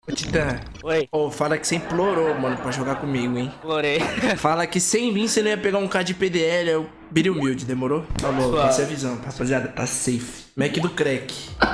Ô, Titã. Oi. Ô, fala que você implorou, mano, pra jogar comigo, hein? Implorei. Fala que sem mim você não ia pegar um K de PDL, eu biri humilde, demorou? Falou, passei a visão. Rapaziada, tá safe. Mac do crack.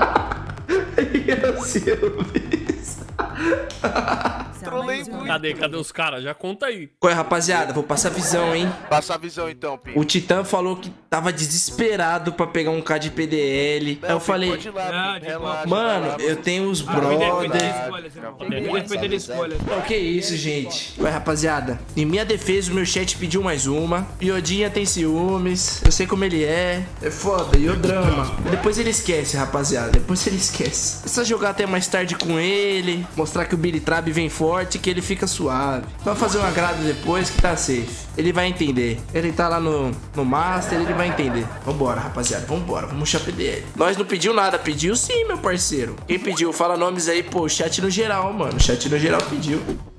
Trolei muito. Cadê os caras? Já conta aí. Qual é, rapaziada? Vou passar a visão, hein? Passa a visão então, Pim. O Titã falou que tava desesperado pra pegar um K de PDL. Aí eu falei, Pode ir lá, Pim, relaxa, mano, vai lá, eu tenho os Defender brother. escolhas, defender escolhas. Então, que isso, gente? Ué, rapaziada, em minha defesa, o meu chat pediu mais uma. Piodinha tem ciúmes, eu sei como ele é. É foda, e o drama. Depois ele esquece, rapaziada, depois ele esquece. Precisa jogar até mais tarde com ele, mostrar que o Billy Trab vem forte, que ele fica suave. Vamos fazer um agrado depois que tá safe. Ele vai entender. Ele tá lá no Master, ele vai entender. Vambora, rapaziada, vambora, vamos puxar PDL. Nós não pediu nada, pediu sim, meu parceiro. Quem pediu? Fala nomes aí, pô, chat no geral, mano. Chat no geral pediu.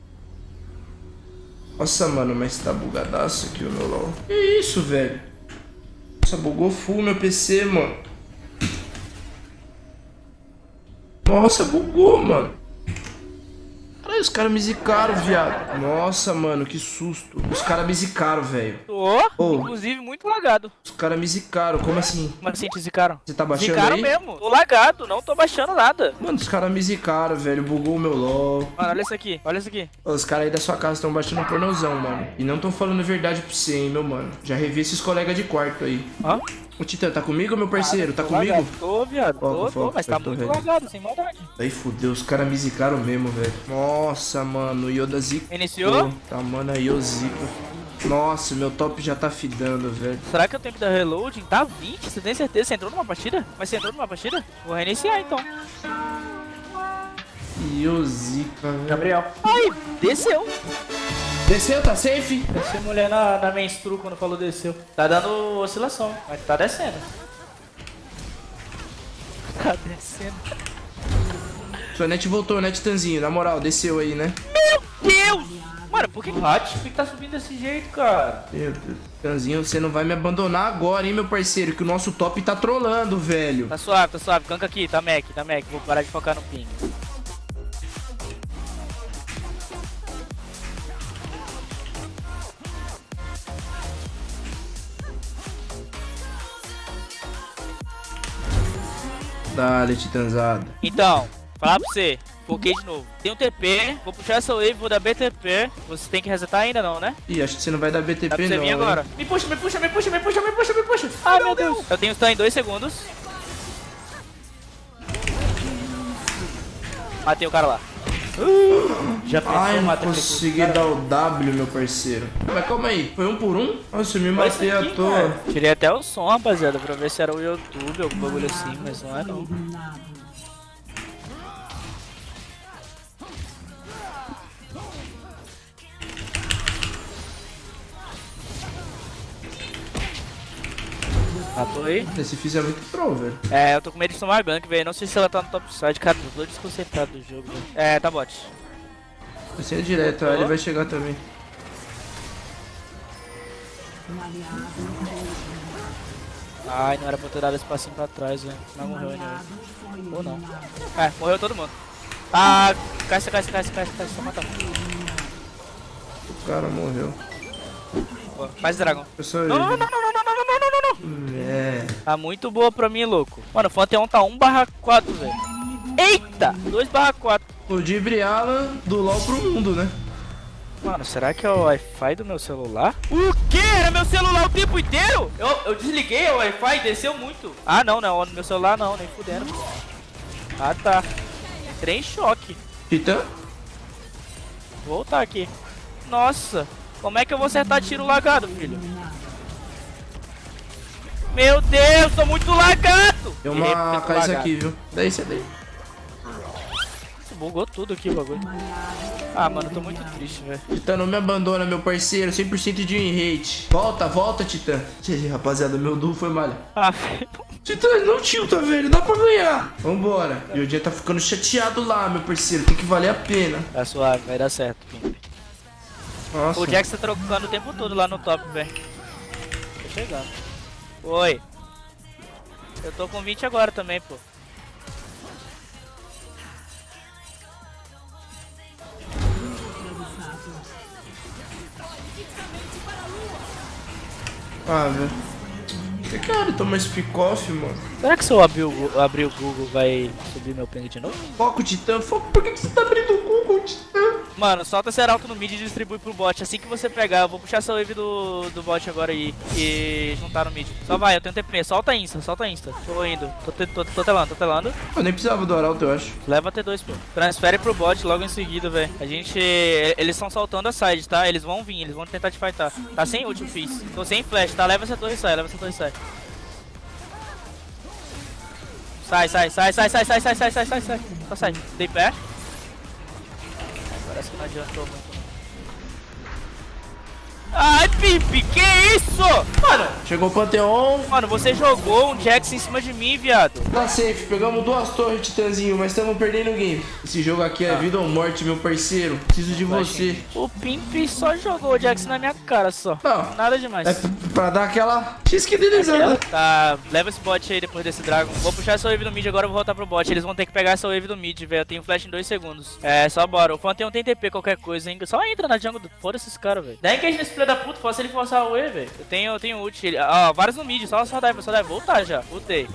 Nossa, mano, mas tá bugadaço aqui o meu LOL. Que isso, velho? Nossa, bugou full meu PC, mano. Nossa, bugou, mano. Caralho, os caras me zicaram, viado. Nossa, mano, que susto. Os caras me zicaram, velho. Tô, inclusive, muito lagado. Os caras me zicaram, como assim? Como assim te zicaram? Você tá baixando Zicaram aí? mesmo. Tô lagado, não tô baixando nada. Mano, os caras me zicaram, velho. Bugou o meu LOL. Mano, olha isso aqui, olha isso aqui. Os caras aí da sua casa estão baixando um pornozão, mano. E não tão falando a verdade pra você, hein, meu mano. Já revi esses colegas de quarto aí. Hã? Ô, Titã, tá comigo, meu parceiro? Tá Tô comigo? lagado. Tô, viado. Foca, Tô, mas tá eu tô muito vendo. lagado, sem maldade. Aí fudeu, os caras me zicaram mesmo, velho. Nossa, mano, o Yoda zica. Iniciou? Tá, mano, aí eu zica. Nossa, meu top já tá fidando, velho. Será que o tempo da reloading tá 20? Você tem certeza? Você entrou numa partida? Mas você entrou numa partida? Vou reiniciar então. E eu zica, velho. Gabriel. Ai, desceu. Desceu, tá safe? Desceu mulher na menstru quando falou desceu. Tá dando oscilação, mas tá descendo. Tá descendo. Sua net voltou, né, Titãzinho? Na moral, desceu aí, né? Meu Deus! Mano, por que tá subindo desse jeito, cara? Meu Deus. Titãzinho, você não vai me abandonar agora, hein, meu parceiro? Que o nosso top tá trolando, velho. Tá suave. Ganka aqui, tá Mac. Vou parar de focar no ping. Dale, Titãzada. Então, falar pra você. Foquei de novo. Tem um TP, vou puxar essa wave, vou dar BTP. Você tem que resetar ainda não, né? Ih, acho que você não vai dar BTP Dá pra você não, vir hein? agora. Me puxa. Ai, meu Deus. Eu tenho stun em 2 segundos. Matei o cara lá. Já pensou, Ai, não mata aquele consegui cara? dar o W, meu parceiro. Mas calma aí, foi um por um? Nossa, eu me Olha matei isso à aqui, toa. cara. Tirei até o som, rapaziada, pra ver se era o YouTube, algum bagulho assim, mas não é não. Matou aí? Esse Fizz é muito pro, velho. É, eu tô com medo de tomar gank, velho. Não sei se ela tá no top side, cara. Tô desconcentrado do jogo, velho. É, tá bot. Você é direto, ó, ele vai chegar também. Ai, não era pra eu ter dado esse passinho pra trás, velho. Mas morreu ainda. Ou não. É, morreu todo mundo. Ah, cai, só matar. O cara morreu. Pô, faz dragão. Pessoal, Não. É. Tá muito boa pra mim, louco. Mano, o Pantheon tá 1/4, velho. Eita! 2/4. O Dibriala do LoL pro mundo, né? Mano, será que é o Wi-Fi do meu celular? O quê? Era meu celular o tempo inteiro? Eu desliguei o Wi-Fi e desceu muito. Ah, não, no meu celular não, nem fudendo. Ah, tá. Entrei em choque. Titã? Vou voltar aqui. Nossa, como é que eu vou acertar tiro lagado, filho? Meu Deus, tô muito lagado! Tem uma casa aqui, viu? Daí você daí. Bugou tudo aqui o bagulho. Ah, mano, tô muito triste, velho. Titã, não me abandona, meu parceiro. 100% de win rate. Volta, Titã. Rapaziada, meu duo foi malha. Ah, velho. Titã, não tilta, velho. Dá pra ganhar. Vambora. E o dia tá ficando chateado lá, meu parceiro. Tem que valer a pena. Tá suave, vai dar certo, Pimp. Nossa. O Jax tá trocando o tempo todo lá no top, velho. Tô chegando. Oi. Eu tô com 20 agora também, pô. Ah, velho. Cara, toma esse pick-off, mano. Será que se eu abrir o Google vai subir meu ping de novo? Foco, Titã. Foco, por que você tá abrindo o Google, Titã? Mano, solta Seralto no mid e distribui pro bot. Assim que você pegar, eu vou puxar essa wave do bot agora aí e juntar no mid. Só vai, eu tenho TP. Solta insta. Tô indo. Tô telando. Eu nem precisava do Arauto, eu acho. Leva T2, pô. Transfere pro bot logo em seguida, velho. Eles estão soltando a side, tá? Eles vão vir, eles vão tentar te fightar. Tá sem ult, eu fiz. Tô sem flash, tá? Leva essa torre e sai. Sai. Só sai. Dei pé. Parece que não adiantou muito. Ai, Pipe, que isso? Mano, chegou o Pantheon. Mano, você jogou um Jax em cima de mim, viado. Tá safe, pegamos 2 torres, Titãzinho, mas estamos perdendo o game. Esse jogo aqui é vida ou morte, meu parceiro. Preciso de você. O Pimp só jogou o Jax na minha cara, só. Não. Nada demais. É pra dar aquela x-que-delizada. Tá, leva esse bot aí depois desse Dragon. Vou puxar essa wave do mid, agora eu vou voltar pro bot. Eles vão ter que pegar essa wave do mid, velho. Eu tenho flash em 2 segundos. É, só bora. O Pantheon tem TP, qualquer coisa, hein. Só entra na jungle. Foda esses caras, velho. Dá engage nesse filho da puta, posso ele forçar a wave, velho. Eu tenho ult. Ó, vários no mid, só dive. Voltar já. Voltei.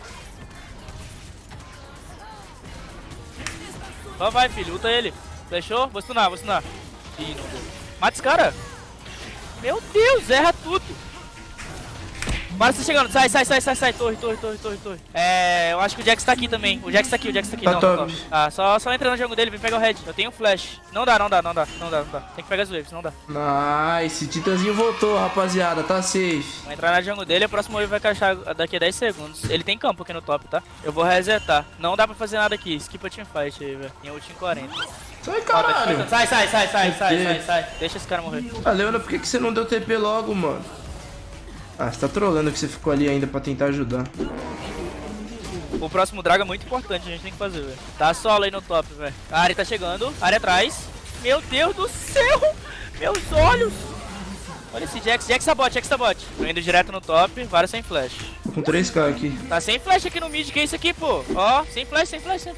Só vai, filho. Luta ele. Fechou? Vou stunar. Ih, não deu. Mata esse cara. Meu Deus, erra tudo. Bora, você chegando. Sai. Torre. É, eu acho que o Jax tá aqui também. O Jax tá aqui. Tá não, top. Ah, só entra no jogo dele, vem pegar o red. Eu tenho flash. Não dá. Tem que pegar as waves, não dá. Nice, Titãzinho voltou, rapaziada. Tá safe. Vou entrar na jungle dele, a próxima wave vai caixar daqui a 10 segundos. Ele tem campo aqui no top, tá? Eu vou resetar. Não dá pra fazer nada aqui. Skip a teamfight aí, velho. Tem ult em 40. Sai, caralho. Sai. Deixa esse cara morrer. Ah, Leona, por que você não deu TP logo, mano? Ah, você tá trolando que você ficou ali ainda pra tentar ajudar. O próximo Dragon é muito importante, a gente tem que fazer, velho. Tá solo aí no top, velho. A área tá chegando, a área atrás. Meu Deus do céu! Meus olhos! Olha esse Jax tá bot. Tô indo direto no top, vários sem flash. Com 3k aqui. Tá sem flash aqui no mid, que é isso aqui, pô? Ó, sem flash.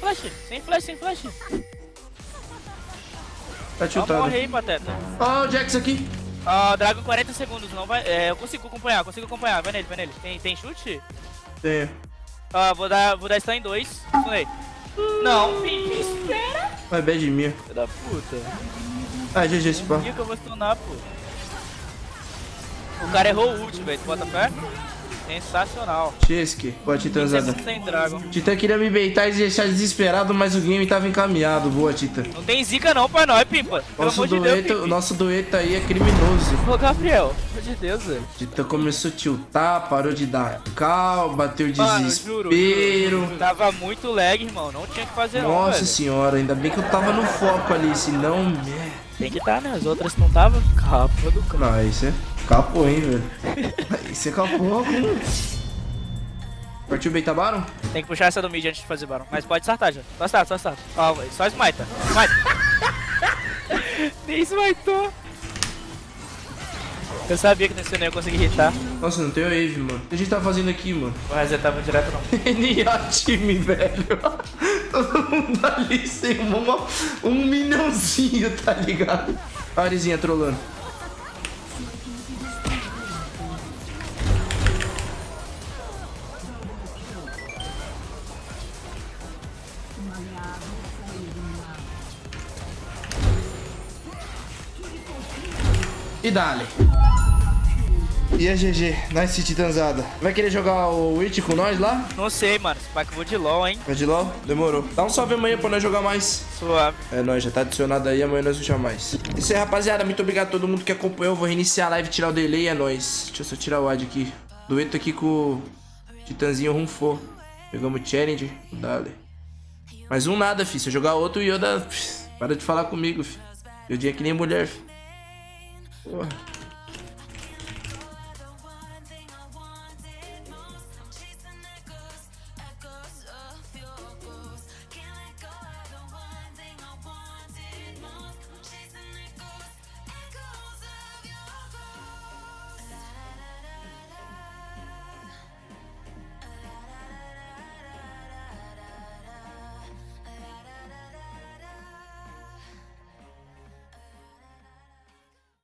Tá Ó, tiltado. morre aí, pateta. Ó, o Jax aqui. Ó, Dragon 40 segundos, não vai... É, eu consigo acompanhar. Vai nele. Tem chute? Tenho. Ó, vou dar stun em 2. Stunei. Não, Pimp, espera. Vai, bad minha. Filho da puta. Ah, GG esse pá. Que eu vou stunar, pô. O cara errou o ult, velho. Tu bota pé? Sensacional. Chesky, boa Titãzada. Sem Dragon. Titã queria me beitar e deixar desesperado, mas o game tava encaminhado. Boa, Titã. Não tem zica não pra nós, Pimpa. Pelo amor de Deus, Pimpa. Nosso dueto aí é criminoso. Ô, Gabriel. Pelo amor de Deus, velho. Titã começou a tiltar, parou de dar cal, bateu o Mano, desespero. juro. Tava muito lag, irmão. Não tinha que fazer não, Nossa velho. senhora, ainda bem que eu tava no foco ali, senão... Tem que tá, né? As outras não tava. Capa do cara. Não, aí você capou, hein, velho. Aí você capou. Partiu o beitar Baron? Tem que puxar essa do mid antes de fazer Baron. Mas pode startar já. Só start. Ó, só smite. Nem smitou. Eu sabia que nesse eu não ia conseguir hitar. Nossa, não tem wave, mano. O que a gente tá fazendo aqui, mano? Vou resetar muito direto não. NA time, velho. Todo mundo ali sem um minhãozinho, tá ligado? A Arizinha trolando. E dale. E a GG, nice Titãzada. Vai querer jogar o Witch com nós lá? Não sei, mano. Esse pack eu vou de LOL, hein? Vai de LOL? Demorou. Dá um salve amanhã pra nós jogar mais. Suave. É nóis, já tá adicionado aí, amanhã nós vamos chamar mais. Isso aí, rapaziada. Muito obrigado a todo mundo que acompanhou. Vou reiniciar a live, tirar o delay, é nóis. Deixa eu só tirar o ad aqui. Dueto aqui com o Titãzinho Runfo. Pegamos o challenge. Dale. Mais um nada, fi. Se eu jogar outro, o Yoda... Para de falar comigo, fi. Yodinha é que nem mulher, fi. Porra.